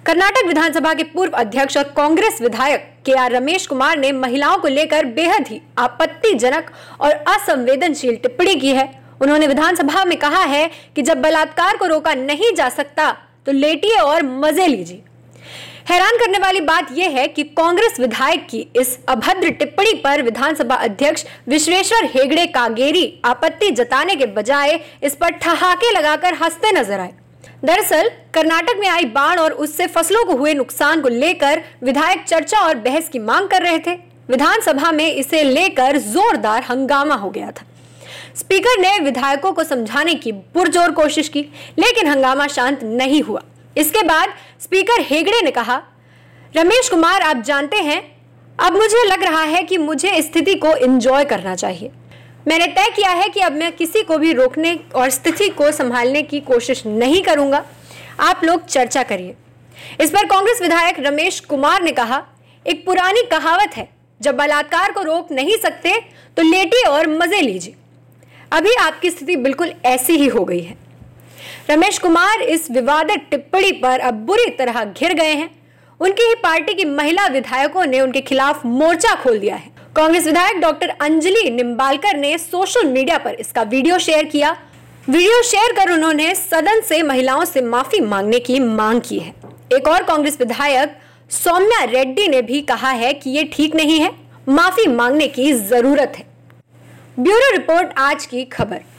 कर्नाटक विधानसभा के पूर्व अध्यक्ष और कांग्रेस विधायक के.आर. रमेश कुमार ने महिलाओं को लेकर बेहद ही आपत्तिजनक और असंवेदनशील टिप्पणी की है। उन्होंने विधानसभा में कहा है कि जब बलात्कार को रोका नहीं जा सकता तो लेटिए और मजे लीजिए। हैरान करने वाली बात यह है कि कांग्रेस विधायक की इस अभद्र टिप्पणी पर विधानसभा अध्यक्ष विश्वेश्वर हेगड़े कागेरी आपत्ति जताने के बजाय इस पर ठहाके लगाकर हंसते नजर आए। दरअसल कर्नाटक में आई बाढ़ और उससे फसलों को हुए नुकसान को लेकर विधायक चर्चा और बहस की मांग कर रहे थे। विधानसभा में इसे लेकर जोरदार हंगामा हो गया था। स्पीकर ने विधायकों को समझाने की पुरजोर कोशिश की, लेकिन हंगामा शांत नहीं हुआ। इसके बाद स्पीकर हेगड़े ने कहा, रमेश कुमार, आप जानते हैं, अब मुझे लग रहा है कि मुझे स्थिति को एंजॉय करना चाहिए। मैंने तय किया है कि अब मैं किसी को भी रोकने और स्थिति को संभालने की कोशिश नहीं करूंगा। आप लोग चर्चा करिए। इस पर कांग्रेस विधायक रमेश कुमार ने कहा, एक पुरानी कहावत है, जब बलात्कार को रोक नहीं सकते तो लेटिए और मजे लीजिए। अभी आपकी स्थिति बिल्कुल ऐसी ही हो गई है। रमेश कुमार इस विवादित टिप्पणी पर अब बुरी तरह घिर गए हैं। उनकी ही पार्टी की महिला विधायकों ने उनके खिलाफ मोर्चा खोल दिया है। कांग्रेस विधायक डॉक्टर अंजलि निम्बालकर ने सोशल मीडिया पर इसका वीडियो शेयर किया। वीडियो शेयर कर उन्होंने सदन से महिलाओं से माफी मांगने की मांग की है। एक और कांग्रेस विधायक सौम्या रेड्डी ने भी कहा है कि ये ठीक नहीं है, माफी मांगने की जरूरत है। ब्यूरो रिपोर्ट, आज की खबर।